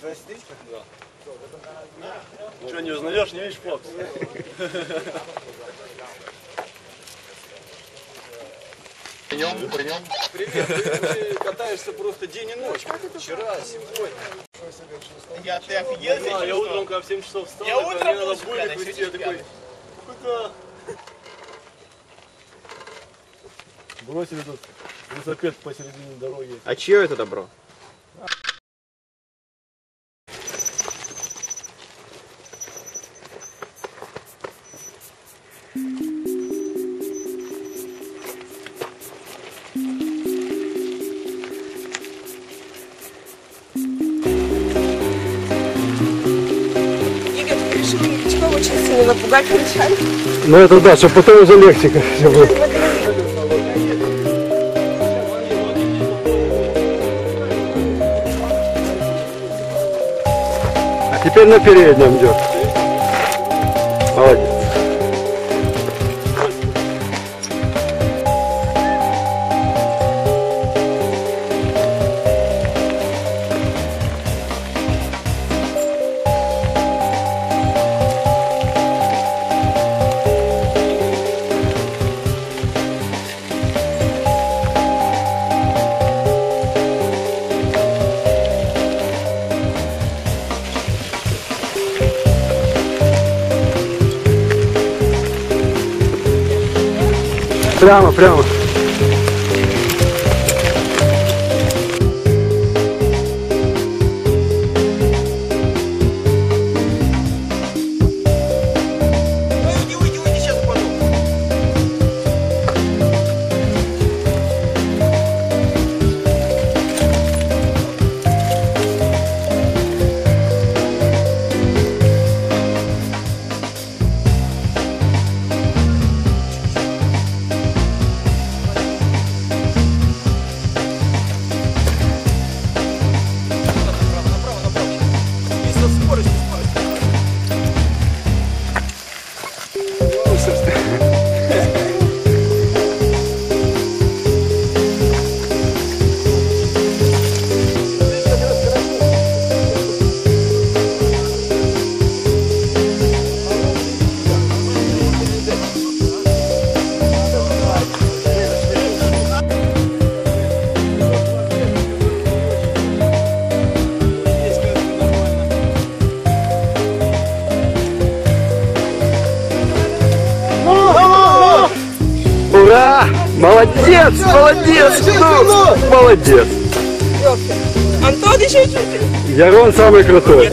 Здрасте. Да. Что, не узнаешь, не видишь Фокс? При нем. Привет, ты катаешься просто день и ночь. Вчера, сегодня. Ты офигел? Да, я утром, когда в 7 часов встал, Я утром мне надо был будет выйти, я такой, куда? Бросили тут велосипед посередине дороги. А чье это добро? Очень сильно напугать вначале. Ну это да, чтобы потом уже легче все будет. А теперь на переднем идет. Молодец. Прямо, прямо. Уйди, сейчас упаду. Ура! Молодец! Молодец! Ну, молодец! Антон еще чуть-чуть. Ярон самый крутой.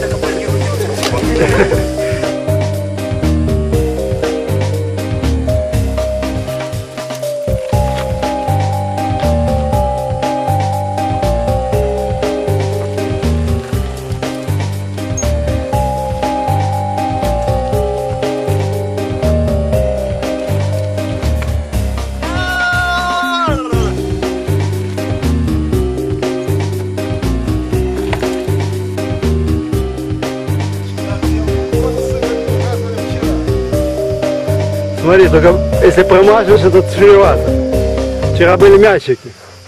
Смотри, только если промажешь, это чревато. Вчера были мячики.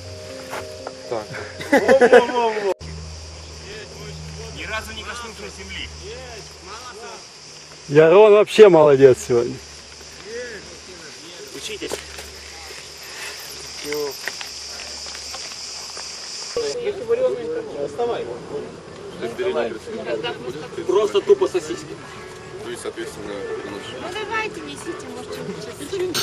Ни разу не коснувшись земли. Ярон вообще молодец сегодня. Учитесь. Просто тупо сосиски. Ну и, соответственно, Ну давайте несите, может что-нибудь.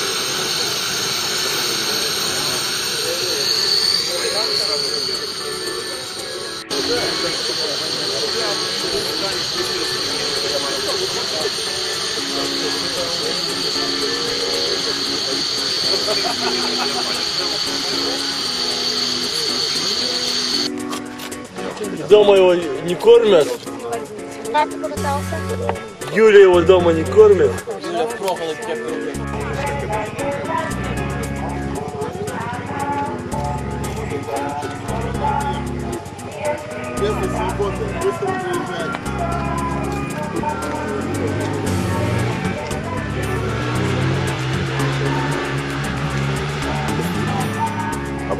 Дома его не кормят. Как ты покатался? Юля его дома не кормит.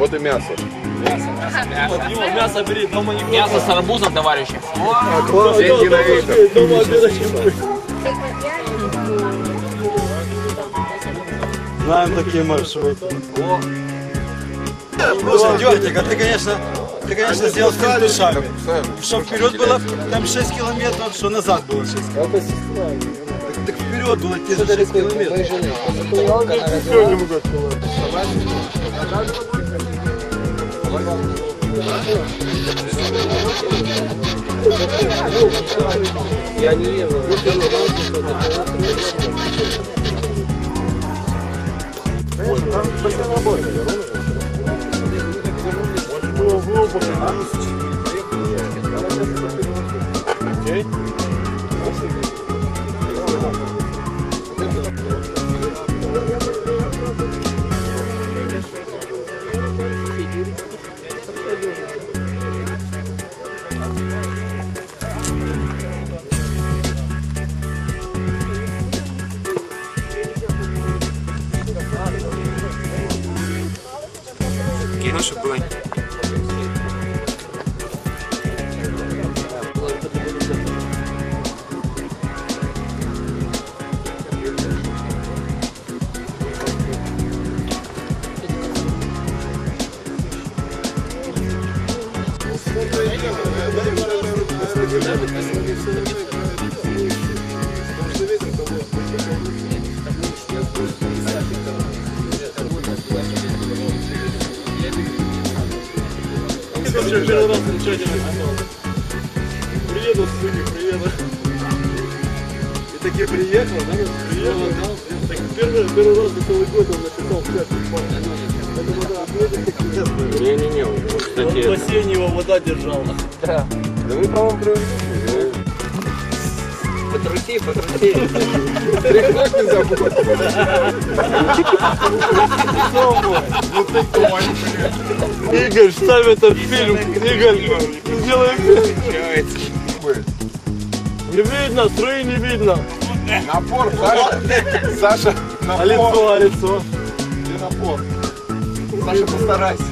Вот и мясо. Мясо бери, дома не Мясо с арбузом, товарищи. Деньги на ветер. дома обедать не будешь. Знаем такие маршруты. Слушай, Дёртик, а ты, конечно, сделал с душами. Что вперед было там 6 километров, что назад было 6 километров. Так вперед было те же 6 километров. Я не ем. Кино, чтобы было. Первый раз замечательно. Приеду с Суги, приеду. И таки приехал, да? Приехал, да? Так первый раз за целый год он написал 5 письмов. Поэтому да, ответил, как чудесно. Не-не-не, вот, кстати, В бассейне его вода держала. да вы, по-моему, привыкли. Потруси. Тряхнуть не забудь. Игорь, ставь этот фильм. Игорь, сделай фильм. Не видно, струи не видно. Напор, Саша. Саша, А напор. лицо. Где напор? Саша, постарайся.